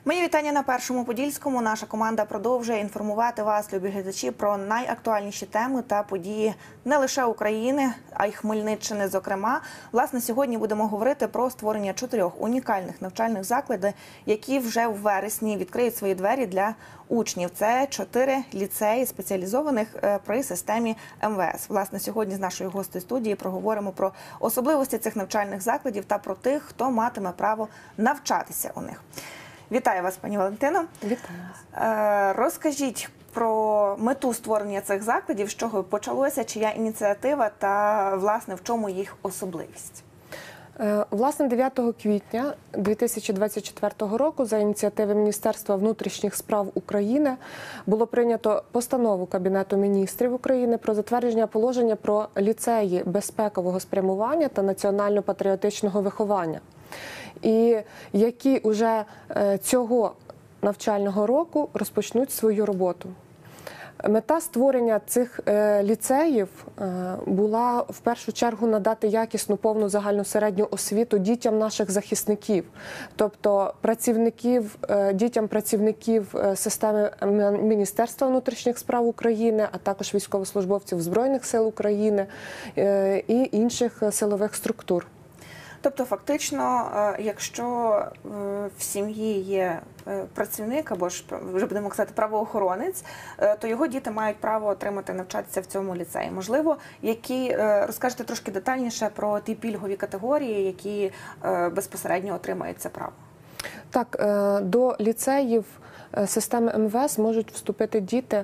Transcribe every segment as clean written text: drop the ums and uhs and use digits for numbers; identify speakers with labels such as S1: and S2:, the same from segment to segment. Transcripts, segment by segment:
S1: Мої вітання на Першому Подільському. Наша команда продовжує інформувати вас, любі глядачі, про найактуальніші теми та події не лише України, а й Хмельниччини, зокрема. Власне, сьогодні будемо говорити про створення 4 унікальних навчальних закладів, які вже в вересні відкриють свої двері для учнів. Це 4 ліцеї спеціалізованих при системі МВС. Власне, сьогодні з нашою гостею студії проговоримо про особливості цих навчальних закладів та про тих, хто матиме право навчатися у них. Вітаю вас, пані Валентино.
S2: Вітаю вас.
S1: Розкажіть про мету створення цих закладів, з чого почалося, чия ініціатива та, власне, в чому їх особливість?
S2: Власне, 9 квітня 2024 року за ініціативи Міністерства внутрішніх справ України було прийнято постанову Кабінету міністрів України про затвердження положення про ліцеї безпекового спрямування та національно-патріотичного виховання, і які вже цього навчального року розпочнуть свою роботу. Мета створення цих ліцеїв була в першу чергу надати якісну повну загальну середню освіту дітям наших захисників, тобто дітям працівників системи Міністерства внутрішніх справ України, а також військовослужбовців Збройних сил України і інших силових структур.
S1: Тобто, фактично, якщо в сім'ї є працівник, або ж, вже будемо казати, правоохоронець, то його діти мають право отримати, навчатися в цьому ліцеї. Можливо, розкажете трошки детальніше про ті пільгові категорії, які безпосередньо отримають це право?
S2: Так, до ліцеїв системи МВС можуть вступити діти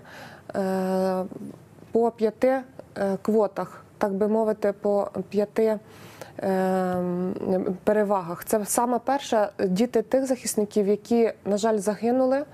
S2: по 5 квотах, так би мовити, по 5 перевагах. Це саме перше – діти тих захисників, які, на жаль, загинули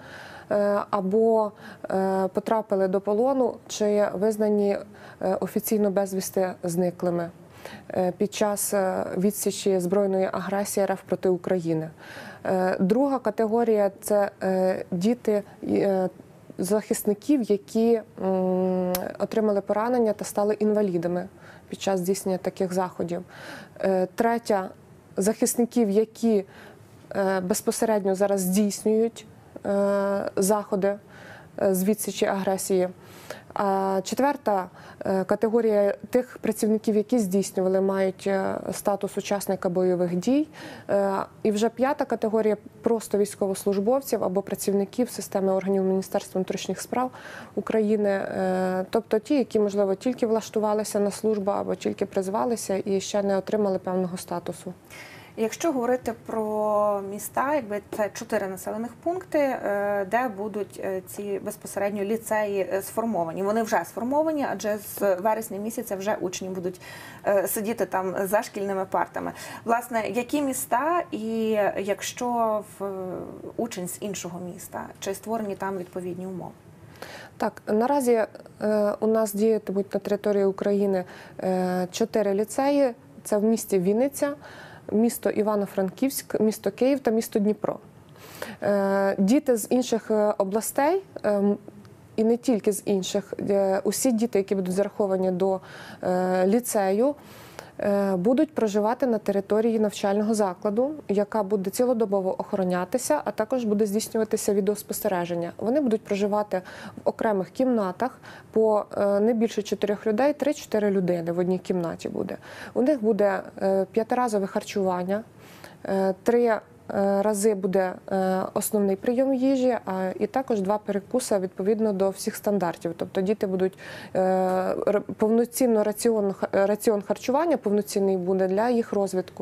S2: або потрапили до полону, чи визнані офіційно безвісти зниклими під час відсічі збройної агресії РФ проти України. Друга категорія – це діти захисників, які отримали поранення та стали інвалідами під час здійснення таких заходів. Третя – захисників, які безпосередньо зараз здійснюють заходи з відсічі агресії. А четверта категорія тих працівників, які здійснювали, мають статус учасника бойових дій. І вже 5-та категорія – просто військовослужбовців або працівників системи органів Міністерства внутрішніх справ України. Тобто ті, які, можливо, тільки влаштувалися на службу або тільки призвалися і ще не отримали певного статусу.
S1: Якщо говорити про міста, це 4 населених пункти, де будуть ці безпосередньо ліцеї сформовані. Вони вже сформовані, адже з вересня місяця вже учні будуть сидіти там за шкільними партами. Власне, які міста і якщо учень з іншого міста, чи створені там відповідні умови?
S2: Так, наразі у нас діятимуть на території України 4 ліцеї. Це в місті Вінниця, місто Івано-Франківськ, місто Київ та місто Дніпро. Діти з інших областей, і не тільки з інших, усі діти, які будуть зараховані до ліцею, будуть проживати на території навчального закладу, яка буде цілодобово охоронятися, а також буде здійснюватися відеоспостереження. Вони будуть проживати в окремих кімнатах по не більше 4 людей, 3-4 людини в одній кімнаті буде. У них буде 5-разове харчування, 3 рази буде основний прийом їжі, і також 2 перекуси відповідно до всіх стандартів. Тобто діти будуть повноцінно раціон харчування повноцінний буде для їх розвитку.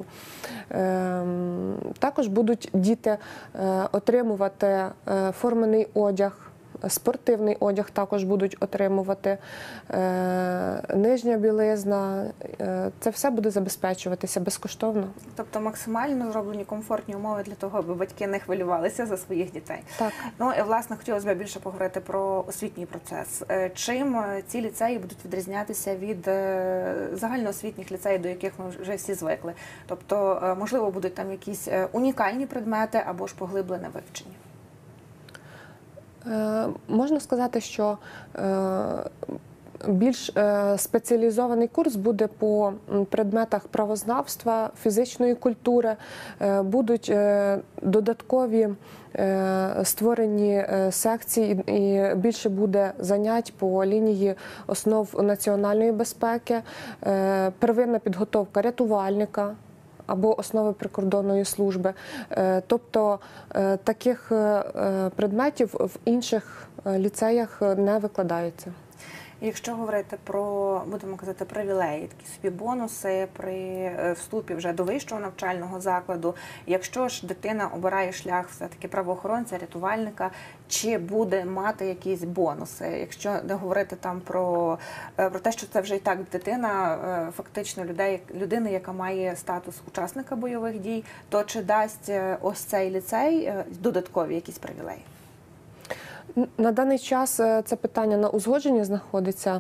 S2: Також будуть діти отримувати формений одяг, спортивний одяг також будуть отримувати, нижня білизна. Це все буде забезпечуватися безкоштовно.
S1: Тобто максимально зроблені комфортні умови для того, аби батьки не хвилювалися за своїх дітей.
S2: Так.
S1: Ну і, власне, хотілося б більше поговорити про освітній процес. Чим ці ліцеї будуть відрізнятися від загальноосвітніх ліцеїв, до яких ми вже всі звикли? Тобто, можливо, будуть там якісь унікальні предмети або ж поглиблене вивчення?
S2: Можна сказати, що Більш спеціалізований курс буде по предметах правознавства, фізичної культури, будуть додаткові створені секції і більше буде занять по лінії основ національної безпеки, первинна підготовка рятувальника або основи прикордонної служби. Тобто таких предметів в інших ліцеях не викладається.
S1: Якщо говорити про, будемо казати, привілеї, такі собі бонуси при вступі вже до вищого навчального закладу, якщо ж дитина обирає шлях все-таки правоохоронця, рятувальника, чи буде мати якісь бонуси? Якщо не говорити там про те, що це вже і так дитина, фактично людина, яка має статус учасника бойових дій, то чи дасть ось цей ліцей додаткові якісь привілеї?
S2: На даний час це питання на узгодженні знаходиться.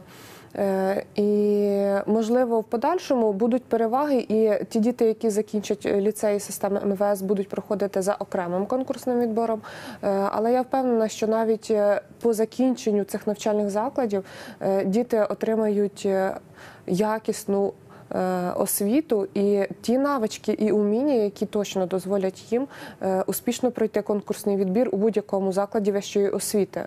S2: І, можливо, в подальшому будуть переваги, і ті діти, які закінчать ліцеї системи МВС, будуть проходити за окремим конкурсним відбором. Але я впевнена, що навіть по закінченню цих навчальних закладів діти отримають якісну освіту і ті навички і уміння, які точно дозволять їм успішно пройти конкурсний відбір у будь-якому закладі вищої освіти.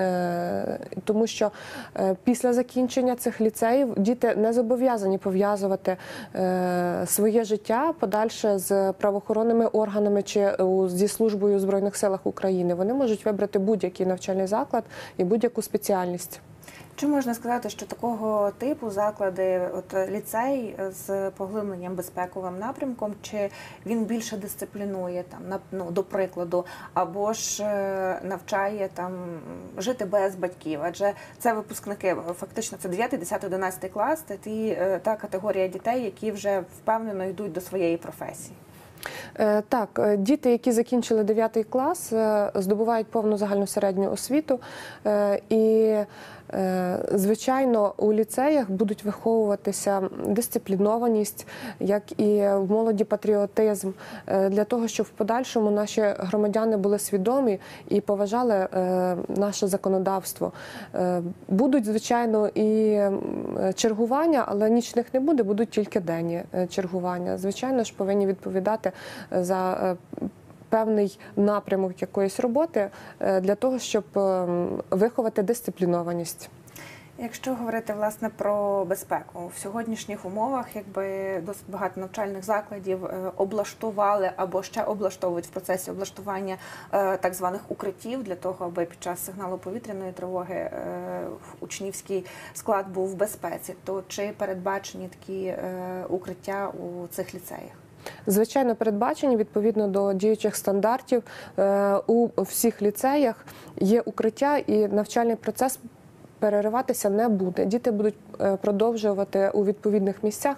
S2: Тому що після закінчення цих ліцеїв діти не зобов'язані пов'язувати своє життя подальше з правоохоронними органами чи зі службою у Збройних силах України. Вони можуть вибрати будь-який навчальний заклад і будь-яку спеціальність.
S1: Чи можна сказати, що такого типу заклади, от ліцей з поглибленням безпековим напрямком, чи він більше дисциплінує, там, до прикладу, або ж навчає там жити без батьків? Адже це випускники, фактично це 9, 10, 11 клас, це та категорія дітей, які вже впевнено йдуть до своєї професії.
S2: Так, діти, які закінчили 9 клас, здобувають повну загальну середню освіту і, звичайно, у ліцеях будуть виховуватися дисциплінованість, як і в молоді патріотизм, для того, щоб в подальшому наші громадяни були свідомі і поважали наше законодавство. Будуть, звичайно, і чергування, але нічних не буде, будуть тільки денні чергування. Звичайно ж, повинні відповідати за певний напрямок якоїсь роботи для того, щоб виховати дисциплінованість.
S1: Якщо говорити, власне, про безпеку, в сьогоднішніх умовах, якби досить багато навчальних закладів облаштували або ще облаштовують в процесі облаштування так званих укриттів для того, аби під час сигналу повітряної тривоги учнівський склад був в безпеці, то чи передбачені такі укриття у цих ліцеях?
S2: Звичайно, передбачені відповідно до діючих стандартів. У всіх ліцеях є укриття і навчальний процес перериватися не буде. Діти будуть продовжувати у відповідних місцях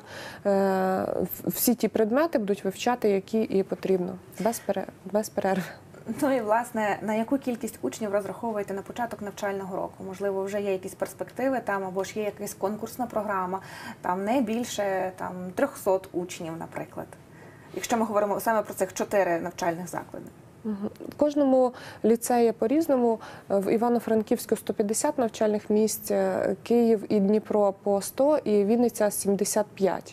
S2: всі ті предмети будуть вивчати, які і потрібно, без перерви.
S1: Ну і, власне, на яку кількість учнів розраховуєте на початок навчального року? Можливо, вже є якісь перспективи там, або ж є якась конкурсна програма, там не більше 300 учнів, наприклад. Якщо ми говоримо саме про цих 4 навчальних заклади.
S2: В кожному ліцеї по-різному. В Івано-Франківську 150 навчальних місць, Київ і Дніпро по 100 і Вінниця 75.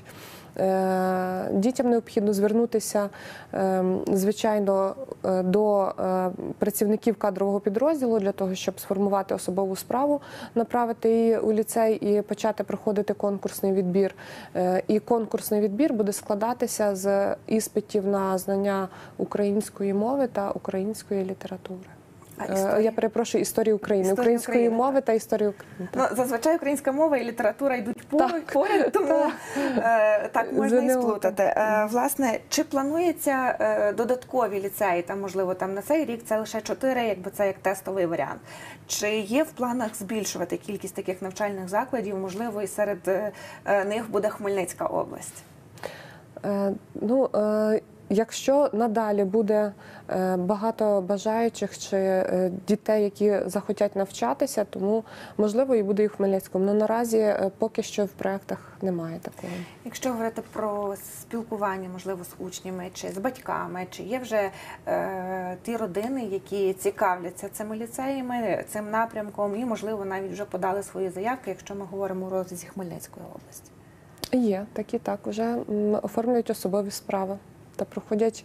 S2: Дітям необхідно звернутися, звичайно, до працівників кадрового підрозділу для того, щоб сформувати особову справу, направити її у ліцей і почати проходити конкурсний відбір. І конкурсний відбір буде складатися з іспитів на знання української мови та української літератури. Я перепрошую, історії України, української мови та історії України.
S1: Ну, зазвичай українська мова і література йдуть поряд, тому так можна і сплутати. Власне, чи планується додаткові ліцеї, там, можливо, там на цей рік це лише 4, якби це як тестовий варіант. Чи є в планах збільшувати кількість таких навчальних закладів, можливо, і серед них буде Хмельницька область?
S2: Якщо надалі буде багато бажаючих чи дітей, які захотять навчатися, тому можливо і буде і в Хмельницькому. Але наразі поки що в проєктах немає такого.
S1: Якщо говорити про спілкування, можливо, з учнями чи з батьками, чи є вже ті родини, які цікавляться цими ліцеями, цим напрямком і, можливо, навіть вже подали свої заявки, якщо ми говоримо у розрізі Хмельницької області?
S2: Є такі, так, вже оформлюють особові справи та проходять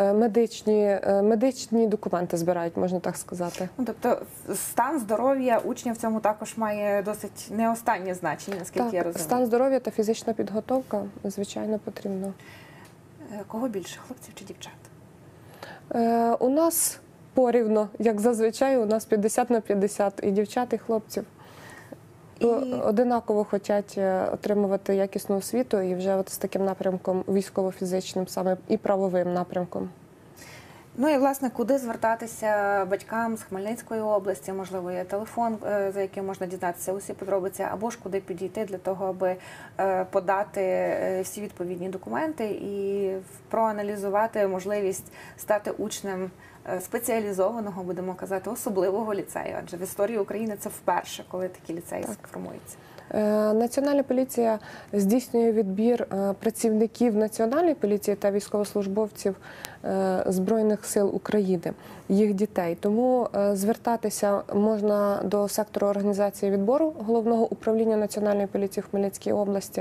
S2: медичні документи, збирають, можна так сказати.
S1: Ну, тобто стан здоров'я учня в цьому також має досить не останнє значення, наскільки я розумію.
S2: Стан здоров'я та фізична підготовка, звичайно, потрібно.
S1: Кого більше, хлопців чи дівчат?
S2: У нас порівно, як зазвичай, у нас 50 на 50, і дівчат, і хлопців. Одинаково хочуть отримувати якісну освіту і вже от з таким напрямком військово-фізичним, саме і правовим напрямком.
S1: Ну і, власне, куди звертатися батькам з Хмельницької області? Можливо, є телефон, за яким можна дізнатися усі подробиці, або ж куди підійти для того, аби подати всі відповідні документи і проаналізувати можливість стати учнем спеціалізованого, будемо казати, особливого ліцею. Адже в історії України це вперше, коли такі ліцеї формуються.
S2: Національна поліція здійснює відбір працівників Національної поліції та військовослужбовців Збройних сил України, їх дітей. Тому звертатися можна до сектору організації відбору Головного управління Національної поліції в Хмельницькій області.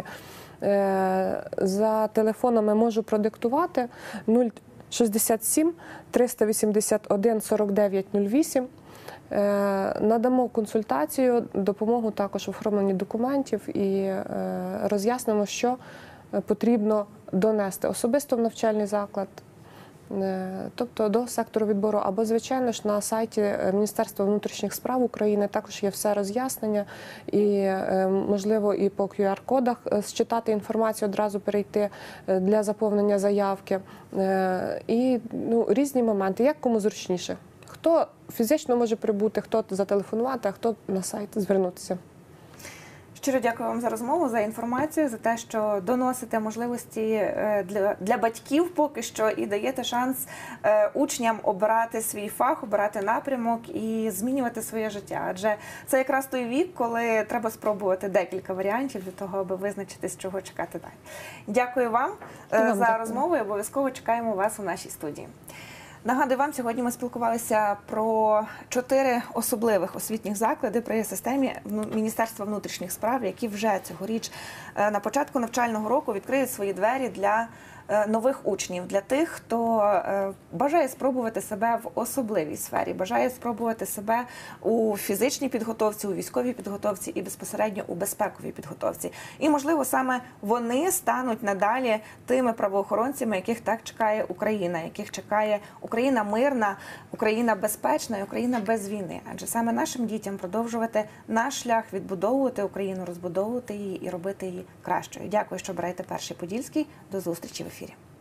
S2: За телефонами можу продиктувати 067 381 49 08. Надамо консультацію, допомогу також в оформленні документів і роз'яснимо, що потрібно донести особисто в навчальний заклад, тобто до сектору відбору, або, звичайно ж, на сайті Міністерства внутрішніх справ України також є все роз'яснення і, можливо, і по QR-кодах считати інформацію, одразу перейти для заповнення заявки. І різні моменти, як кому зручніше. Хто фізично може прибути, хто зателефонувати, а хто на сайт звернутися.
S1: Щиро дякую вам за розмову, за інформацію, за те, що доносите можливості для батьків поки що і даєте шанс учням обирати свій фах, обирати напрямок і змінювати своє життя. Адже це якраз той вік, коли треба спробувати декілька варіантів для того, аби визначитись, чого чекати далі. Дякую вам за розмову і обов'язково чекаємо вас у нашій студії. Нагадую вам, сьогодні ми спілкувалися про 4 особливих освітніх заклади при системі Міністерства внутрішніх справ, які вже цьогоріч на початку навчального року відкриють свої двері для нових учнів, для тих, хто бажає спробувати себе в особливій сфері, бажає спробувати себе у фізичній підготовці, у військовій підготовці і безпосередньо у безпековій підготовці. І, можливо, саме вони стануть надалі тими правоохоронцями, яких так чекає Україна, яких чекає Україна мирна, Україна безпечна і Україна без війни. Адже саме нашим дітям продовжувати наш шлях, відбудовувати Україну, розбудовувати її і робити її кращою. Дякую, що берете Перший Подільський. До зустрічі в ефірі.